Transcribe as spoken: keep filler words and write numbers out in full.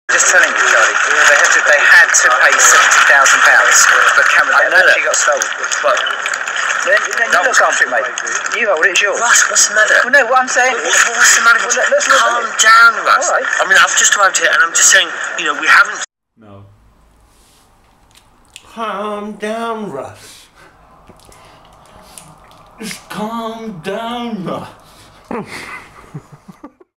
Just telling you, Charlie, they had to, they had to pay seventy thousand pounds for the camera that actually got stolen. But then, then you look after it, mate. You hold it, it's yours. Russ, what's the matter? Well, no, what I'm saying... What, what's the matter? Well, let, let's Calm look down, Russ. Right. I mean, I've just arrived here and I'm just saying, you know, we haven't... No. Calm down, Russ. Just calm down, Russ.